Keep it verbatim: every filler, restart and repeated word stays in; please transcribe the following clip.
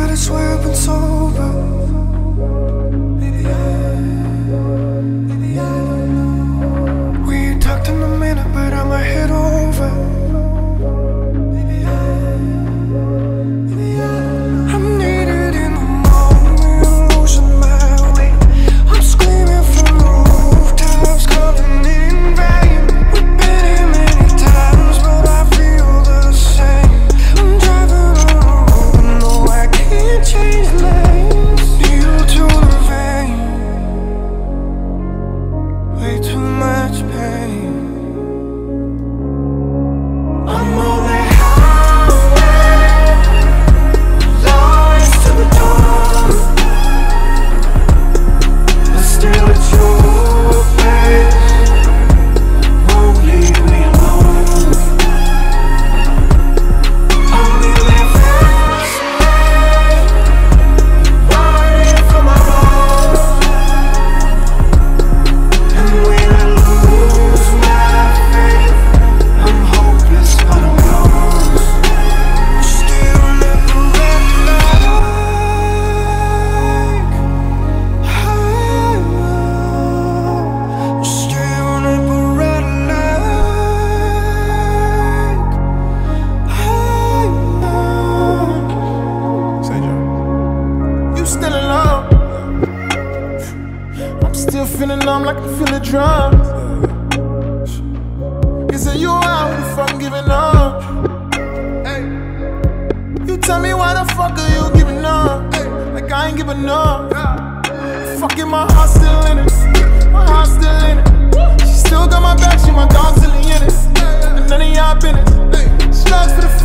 but I swear I've been sober. Maybe I, maybe I don't know. We ain't talked in a minute, but I'ma head over. Maybe I, maybe I don't know. I'm needed in the moment, losing my way. I'm screaming from the rooftops, calling in vain. We've been here many times, but I feel the same. I'm driving on a road, no, I can't change lanes. Needle to the vein, way too much pain. I'm on that highway, lost to the dawn, but still at your pace, won't leave me alone. I'm living fast lane, running for my bones. And when I lose my faith, I'm hopeless but I'm lost. Still never red light. Still never red light. Say Joe, you still in love? I'm still feeling numb like I'm feeling drunk. You say you out, the fuck giving up. Hey, you tell me why the fuck are you giving up? Hey, like I ain't giving up. Fucking my heart still in it, my heart still in it. She still got my back, she my dog till the end. And none of y'all business. Slugs for the